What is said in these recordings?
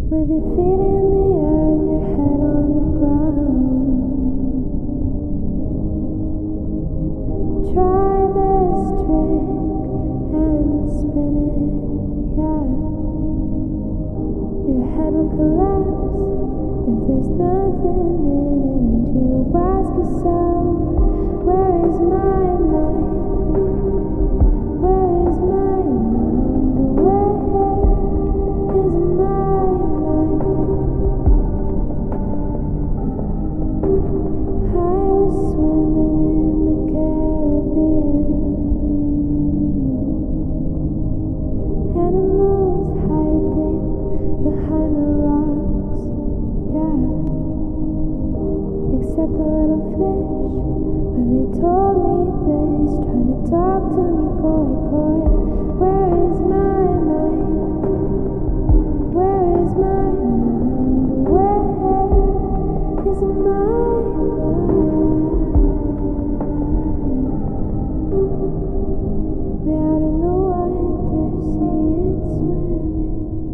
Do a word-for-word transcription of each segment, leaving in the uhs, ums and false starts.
With your feet in the air and your head on the ground. Try this trick and spin it, yeah. Your head will collapse if there's nothing in it, and you ask yourself, where is my mind? Where is my mind? Where is my mind? I was swimming in the Caribbean, animals hiding behind the rocks, yeah. Except a little fish, but they told me this, trying to talk to me, coy, coy. Where is my mind? Where is my mind? Where is my mind? Way out in the wider sea, it's swimming.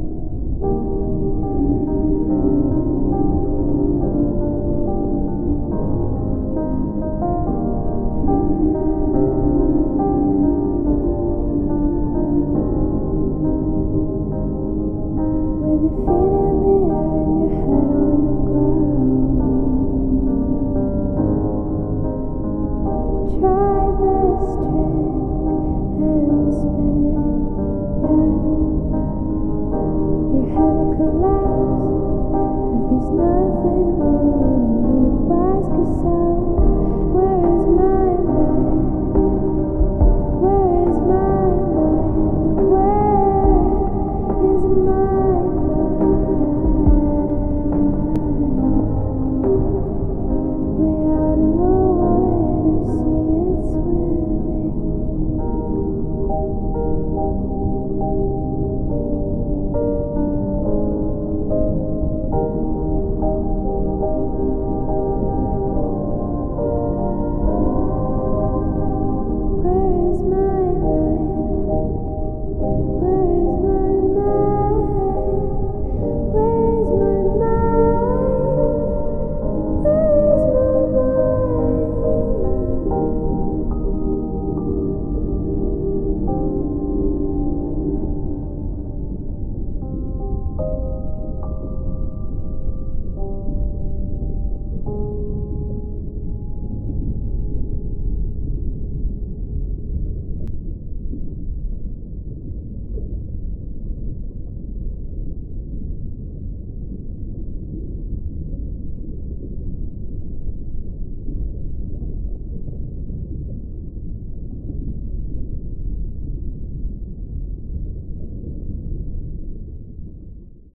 With your feet in the air and your head on the ground. Try this trick and spin it, yeah. Your head will collapse